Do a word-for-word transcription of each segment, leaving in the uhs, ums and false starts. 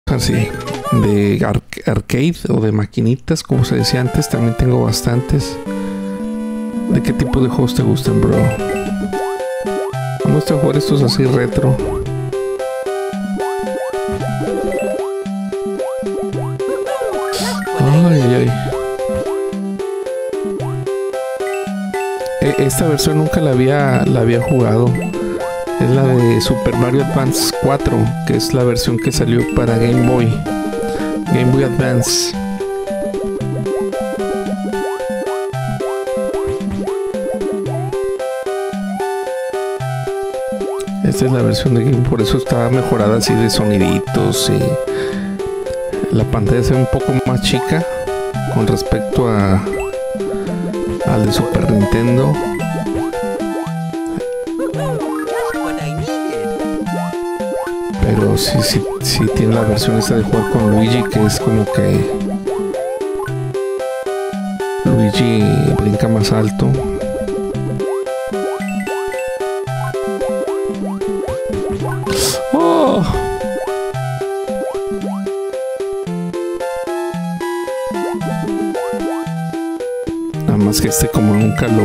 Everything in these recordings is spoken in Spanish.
así de ar arcade o de maquinitas, como se decía antes, también tengo bastantes. ¿De qué tipo de juegos te gustan, bro? Vamos a jugar estos así retro. Ay, ay, ay. Esta versión nunca la había, la había jugado. Es la de Super Mario Advance cuatro, que es la versión que salió para Game Boy. Game Boy Advance. Esta es la versión de Game, por eso está mejorada así de soniditos y la pantalla se ve un poco más chica con respecto a al de Super Nintendo. Pero sí, sí, sí tiene la versión esta de jugar con Luigi, que es como que Luigi brinca más alto. ¡Oh! Nada más que este como nunca lo...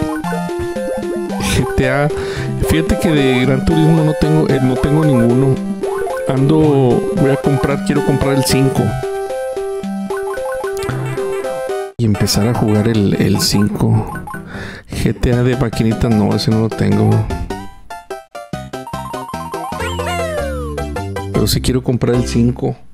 G T A... Fíjate que de Gran Turismo no tengo, eh, no tengo ninguno. Ando... Voy a comprar, quiero comprar el cinco. Y empezar a jugar el, el cinco. G T A de maquinita no, ese no lo tengo. Pero sí quiero comprar el cinco.